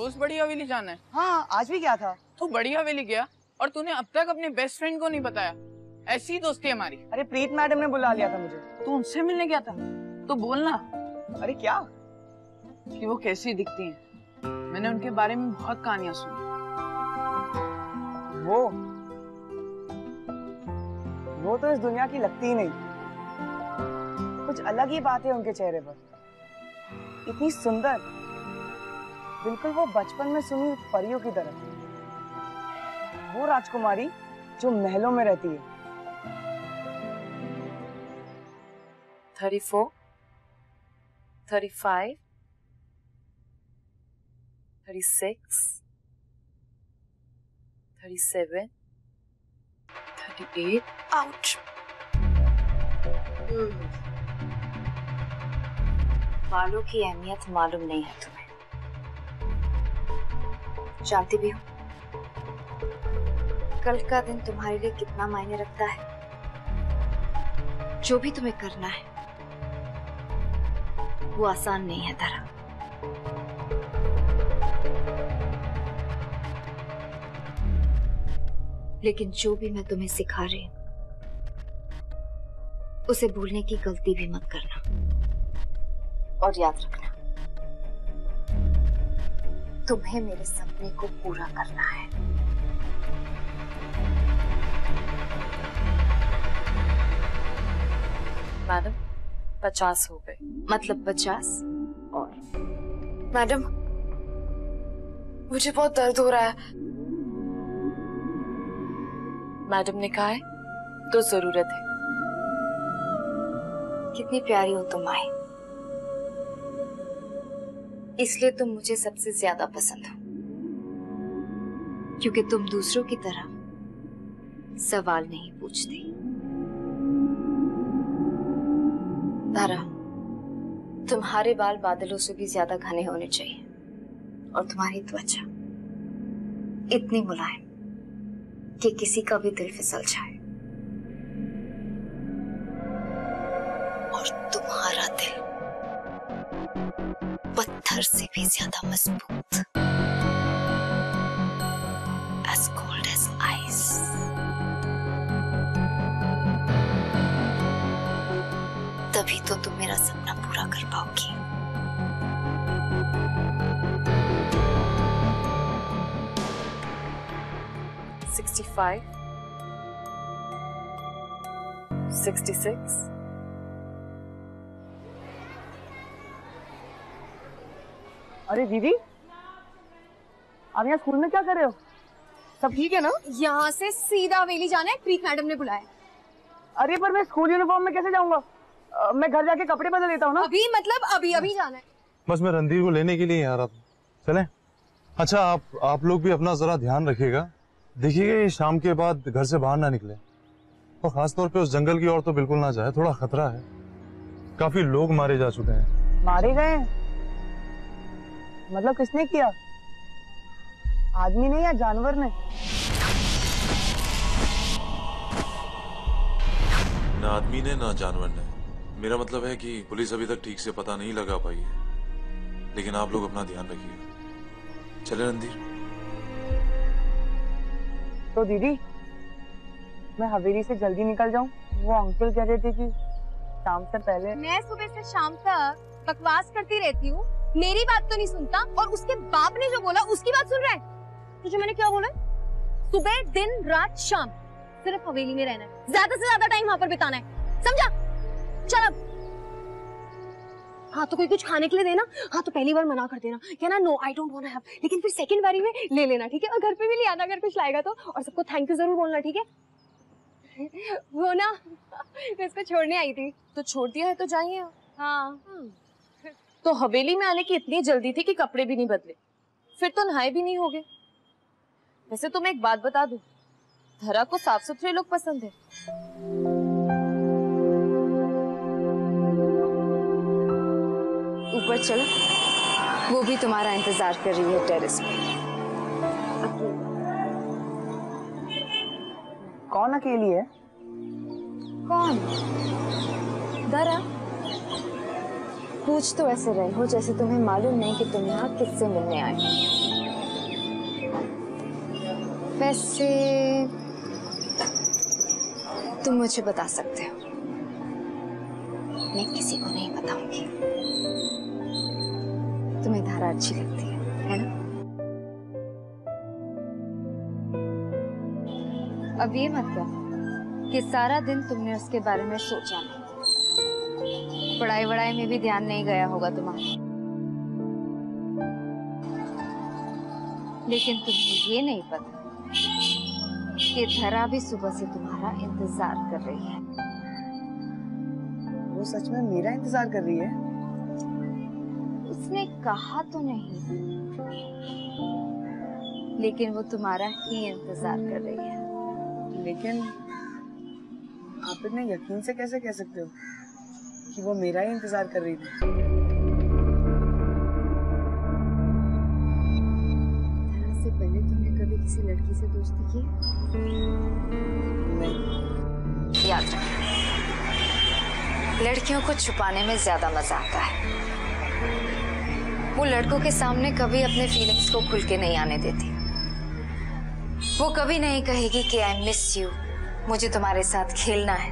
रोज बड़ी हवेली जाना है? हाँ, आज भी क्या था? तू बड़ी हवेली गया और तूने अब तक अपने बेस्ट फ्रेंड को नहीं बताया। ऐसी दोस्ती है हमारी। अरे प्रीत मैडम ने बुला लिया था मुझे। तू उनसे मिलने गया था? तो बोलना। अरे क्या? कि वो कैसी दिखती हैं। मैंने उनके बारे में बहुत कहानियां सुनी। वो तो इस दुनिया की लगती ही नहीं। कुछ अलग ही बात है उनके चेहरे पर। इतनी सुंदर, बिल्कुल वो बचपन में सुनी परियों की तरह। वो राजकुमारी जो महलों में रहती है। 34, 35, 36, 37, 38. Ouch. बालों की अहमियत मालूम नहीं है तुम्हें। जानती भी हो कल का दिन तुम्हारे लिए कितना मायने रखता है। जो भी तुम्हें करना है वो आसान नहीं है धरा। लेकिन जो भी मैं तुम्हें सिखा रही हूं उसे भूलने की गलती भी मत करना। और याद रखना, तुम्हें मेरे सपने को पूरा करना है। मैडम 50 हो गए। मतलब 50 और। मैडम मुझे बहुत दर्द हो रहा है। मैडम ने कहा है तो जरूरत है। कितनी प्यारी हो तुम माही, इसलिए तुम मुझे सबसे ज्यादा पसंद हो। क्योंकि तुम दूसरों की तरह सवाल नहीं पूछती। तारा, तुम्हारे बाल बादलों से भी ज्यादा घने होने चाहिए और तुम्हारी त्वचा इतनी मुलायम कि किसी का भी दिल फिसल जाए। और तुम्हारा दिल पत्थर से भी ज्यादा मजबूत, as cold as ice। तभी तो तुम मेरा सपना पूरा कर पाओगी। $65, $66। अरे दीदी, आप यहाँ स्कूल में क्या कर रहे हो? सब ठीक है ना? यहाँ से सीधा हवेली जाना है, प्रीत मैडम ने बुलाया। अरे पर मैं स्कूल यूनिफॉर्म में कैसे जाऊंगा? मैं घर जाके कपड़े बदल लेता हूँ ना। अभी मतलब अभी जाना है। बस मैं रणधीर को लेने के लिए आ रहा था। चलें? अच्छा, आप लोग भी अपना जरा ध्यान रखिएगा। देखिएगा ये शाम के बाद घर से बाहर ना निकले, और खासतौर पे उस जंगल की ओर तो बिल्कुल ना जाए। थोड़ा खतरा है। काफी लोग मारे जा चुके हैं। मारे गए? मतलब किसने किया? आदमी ने या जानवर ने? ना आदमी ने ना जानवर ने। मेरा मतलब है कि पुलिस अभी तक ठीक से पता नहीं लगा पाई है। लेकिन आप लोग अपना ध्यान रखिए। चले रणधीर। तो दीदी, मैं हवेली से जल्दी निकल जाऊं? वो अंकल कह रहे थे कि शाम से पहले। मैं सुबह से शाम तक बकवास करती रहती हूँ, मेरी बात तो नहीं सुनता, और उसके बाप ने जो बोला उसकी बात सुन रहा है। तुझे मैंने क्या बोला? सुबह दिन रात शाम सिर्फ हवेली में रहना है, ज्यादा से ज्यादा टाइम वहां पर बिताना है, समझा? चल अब। हाँ तो कोई कुछ खाने के लिए देना। हाँ तो पहली बार मना कर देना, कहना no I don't want to have, लेकिन फिर सेकंड बारी में ले लेना, ठीक है? और घर पे भी ले आना अगर कुछ लाएगा तो, और सबको थैंक यू जरूर बोलना, ठीक है? वो ना मैं इसको छोड़ने आई थी। तो छोड़ दिया है तो जाइए। हाँ। तो हवेली में आने की इतनी जल्दी थी कि कपड़े भी नहीं बदले, फिर तो नहाए भी नहीं होगे। वैसे तो मैं एक बात बता दूं, धरा को साफ सुथरे लोग पसंद है। ऊपर चलो, वो भी तुम्हारा इंतजार कर रही है टेरेस पे। कौन अकेली है? कौन? धरा। पूछ तो ऐसे रहे हो जैसे तुम्हें मालूम नहीं कि तुम यहाँ किससे मिलने आए। वैसे तुम मुझे बता सकते हो, मैं किसी को नहीं बताऊंगी। तुम्हें धारा अच्छी लगती है ना? अब ये मत कहो कि सारा दिन तुमने उसके बारे में सोचा नहीं। पढ़ाई वढ़ाई में भी ध्यान नहीं गया होगा तुम्हारा। लेकिन तुम्हें ये नहीं पता कि धरा भी सुबह से तुम्हारा इंतजार कर रही है। वो सच में मेरा इंतजार कर रही है? उसने कहा तो नहीं, लेकिन वो तुम्हारा ही इंतजार कर रही है। लेकिन आप इतने यकीन से कैसे कह सकते हो कि वो मेरा ही इंतजार कर रही थी? धरा से पहले तुमने कभी किसी लड़की से दोस्ती की? नहीं। याद रखना, लड़कियों को छुपाने में ज्यादा मजा आता है। वो लड़कों के सामने कभी अपने फीलिंग्स को खुल के नहीं आने देती। वो कभी नहीं कहेगी कि आई मिस यू, मुझे तुम्हारे साथ खेलना है।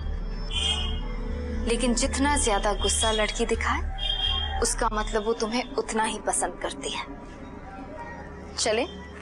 लेकिन जितना ज्यादा गुस्सा लड़की दिखाए, उसका मतलब वो तुम्हें उतना ही पसंद करती है। चले?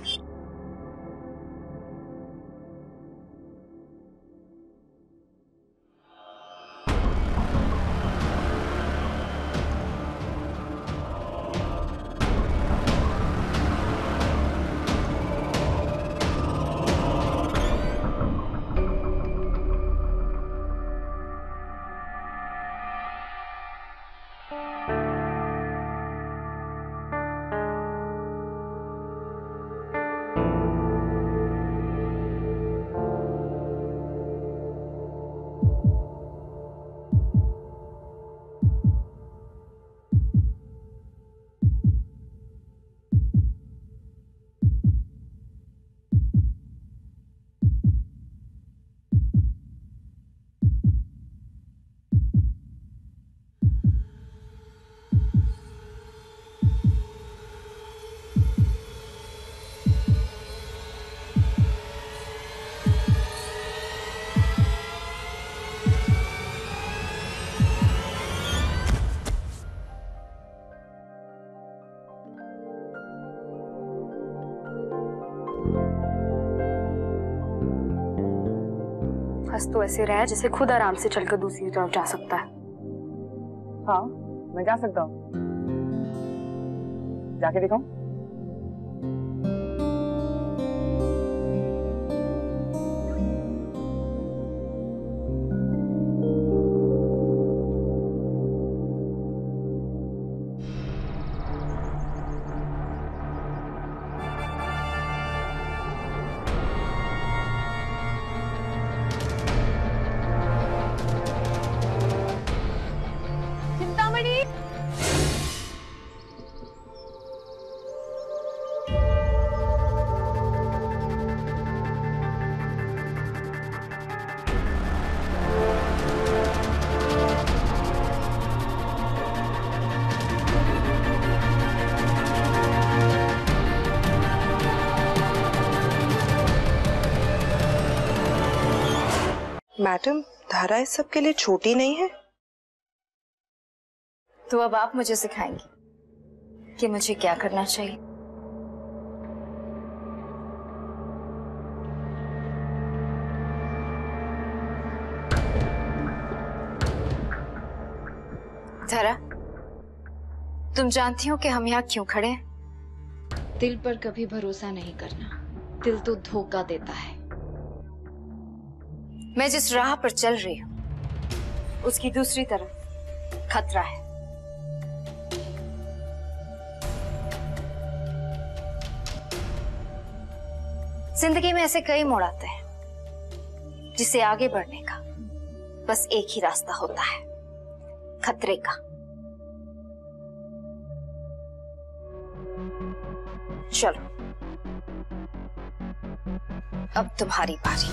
बस तो ऐसे रहा जैसे खुद आराम से चलकर दूसरी तरफ जा सकता है। हाँ, मैं जा सकता हूँ। जाके दिखाऊं? मैडम, धारा इस सब के लिए छोटी नहीं है। तो अब आप मुझे सिखाएंगी कि मुझे क्या करना चाहिए। धरा, तुम जानती हो कि हम यहाँ क्यों खड़े हैं? दिल पर कभी भरोसा नहीं करना, दिल तो धोखा देता है। मैं जिस राह पर चल रही हूं, उसकी दूसरी तरफ खतरा है। जिंदगी में ऐसे कई मोड़ आते हैं जिसे आगे बढ़ने का बस एक ही रास्ता होता है, खतरे का। चलो, अब तुम्हारी बारी।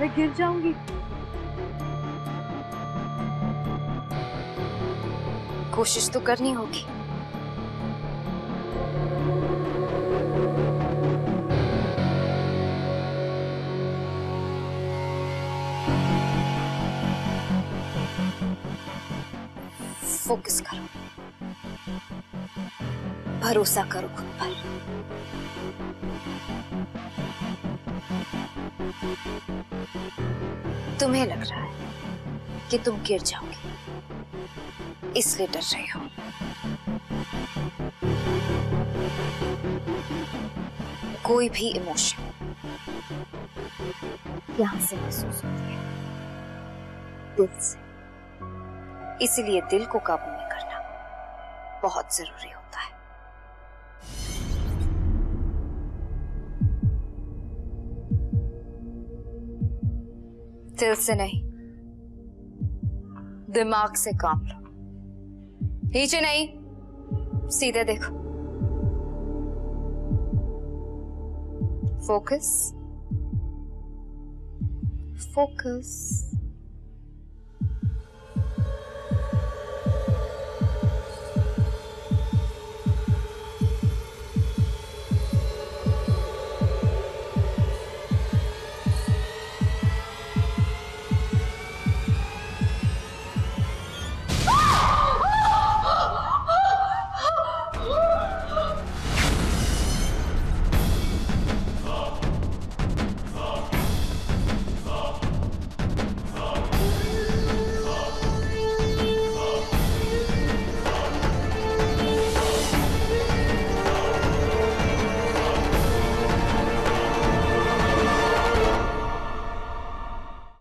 मैं गिर जाऊंगी। कोशिश तो करनी होगी। फोकस करो, भरोसा करो खुद पर। तुम्हें लग रहा है कि तुम गिर जाओगे, इसलिए डर रहे हो। कोई भी इमोशन यहां से महसूस होती है दिल से, इसलिए दिल को काबू में करना बहुत जरूरी होता है। दिल से नहीं, दिमाग से काम लो। नीचे नहीं, सीधे देखो। Focus, focus.